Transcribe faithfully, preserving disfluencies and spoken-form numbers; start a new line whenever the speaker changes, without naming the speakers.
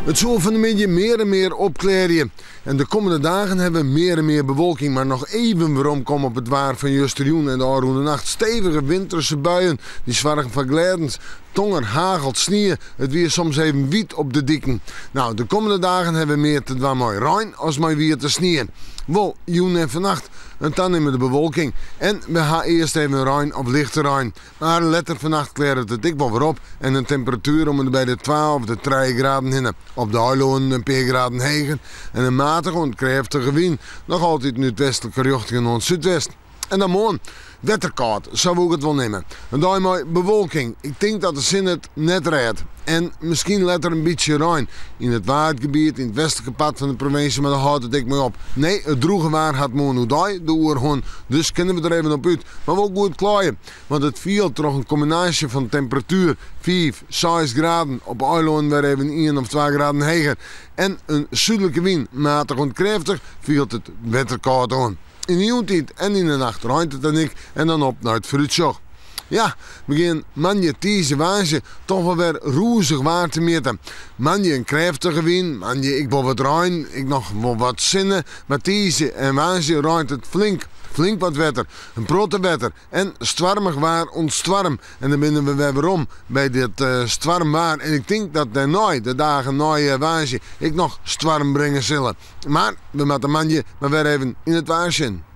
Het zal van de middag meer en meer opklaren. En de komende dagen hebben we meer en meer bewolking. Maar nog even waarom komen op het waar van Justerjoen en de Aroende Nacht stevige winterse buien. Die zwargen van gledens. Tonger, hagelt, sneeuw. Het weer soms even wiet op de dikken. Nou, de komende dagen hebben we meer te doen mooi Rijn als mooi weer te sneeuwen. Wel, joen en vannacht. En dan nemen we de bewolking. En we gaan eerst even Rijn of lichte Rijn. Maar letter vannacht klaren het het dik wel weer op. En een temperatuur om bij de twaalf, de drie graden heen. Op de Heiloon een paar graden hegen. En een matige en krachtige wind. Nog altijd nu het westelijke richting naar het zuidwest. En dan morgen, wetterkoud, zou ik het wel nemen. En dan mooi bewolking. Ik denk dat de zin het net redt. En misschien let er een beetje Rijn. In het waardgebied, in het westelijke pad van de provincie, maar daar houdt het ik mee op. Nee, het droege waar had morgen hoe de oerhond. Dus kunnen we er even op uit. Maar wel goed klaaien. Want het viel toch een combinatie van temperatuur vijf, zes graden. Op Eiland weer even één of twee graden hoger. En een zuidelijke wind, matig en krachtig, viel het wetterkoud aan. In de ochtend en in de nacht ruimt het en ik en dan op naar het fruitshoog. Ja, we gaan manje deze wagen toch wel weer roezig waar te meten. Manje een krachtige wind, manje ik wil wat ruim, ik nog wel wat zinnen. Maar deze en wagen ruimt het flink. Flink wat wetter, een protte wetter en stwarmig waar ontstwarm. En dan binnen we weer om bij dit uh, stwarm waar. En ik denk dat daarna, de dagen na je waasje, ik nog stwarm brengen zullen. Maar we moeten manje maar weer even in het waasje in.